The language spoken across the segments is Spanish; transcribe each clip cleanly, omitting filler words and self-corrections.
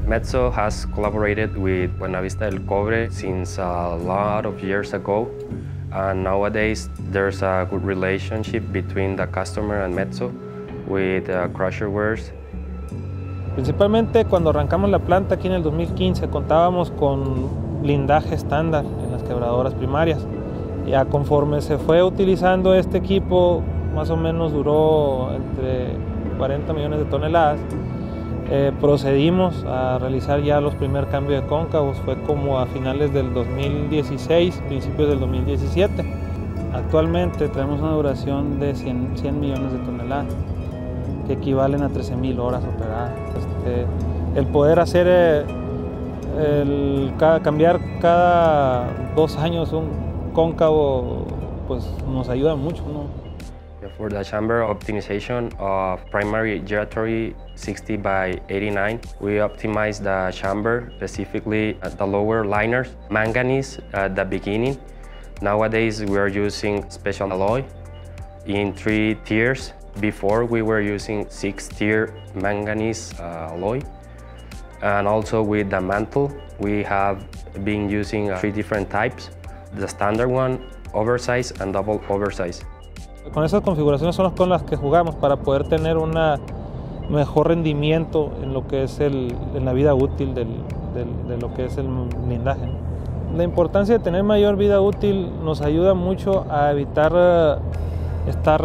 Metso has collaborated with Buenavista del Cobre since a lot of years ago, and nowadays there's a good relationship between the customer and Metso with crusher wares. Principalmente cuando arrancamos la planta aquí en el 2015 contábamos con blindaje estándar en las quebradoras primarias. Ya conforme se fue utilizando este equipo, más o menos duró entre 40 millones de toneladas, procedimos a realizar ya los primeros cambios de cóncavos. Fue como a finales del 2016, principios del 2017. Actualmente tenemos una duración de 100 millones de toneladas, que equivalen a 13,000 horas operadas. El poder hacer, cambiar cada 2 años un cóncavo, pues nos ayuda mucho, ¿no? For the chamber optimization of primary giratory 60/89, we optimize the chamber, specifically at the lower liners, manganese at the beginning. Nowadays we are using special alloy in 3 tiers. Before we were using 6-tier manganese alloy. And also with the mantle, we have been using 3 different types. The standard one, oversize and double oversize. Con esas configuraciones son con las que jugamos para poder tener un mejor rendimiento en lo que es en la vida útil de lo que es el blindaje. La importancia de tener mayor vida útil nos ayuda mucho a evitar estar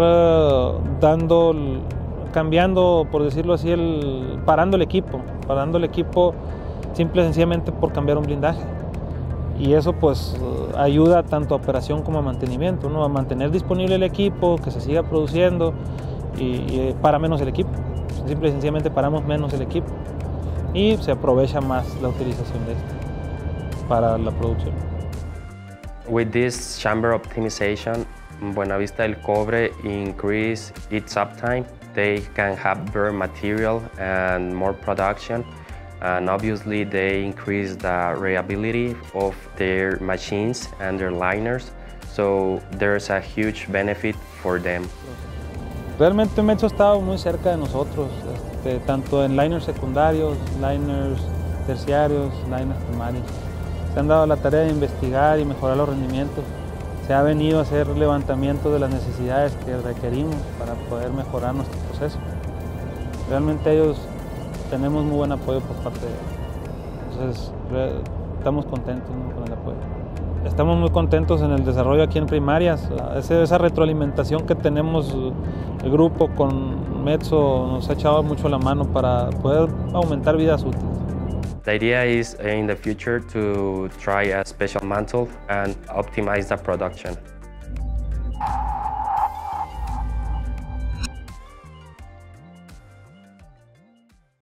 cambiando, por decirlo así, parando el equipo simple y sencillamente por cambiar un blindaje. Y eso pues ayuda tanto a operación como a mantenimiento, ¿no? A mantener disponible el equipo, que se siga produciendo y para menos el equipo. Simple y sencillamente paramos menos el equipo y se aprovecha más la utilización de este para la producción. With this chamber optimization, Buenavista del Cobre increase its uptime. They can have better material and more production, and obviously they increase the reliability of their machines and their liners, so there's a huge benefit for them. Realmente Metso ha estado muy cerca de nosotros, tanto en liners secundarios, liners terciarios, liners primarios. Se han dado la tarea de investigar y mejorar los rendimientos. Se ha venido a hacer levantamiento de las necesidades que requerimos para poder mejorar nuestro proceso. Realmente tenemos muy buen apoyo por parte de ellos. Entonces, estamos contentos, ¿no?, con el apoyo. Estamos muy contentos en el desarrollo aquí en primarias. Esa retroalimentación que tenemos el grupo con Metso nos ha echado mucho la mano para poder aumentar vidas útiles. The idea is in the future to try a special mantle and optimize the production.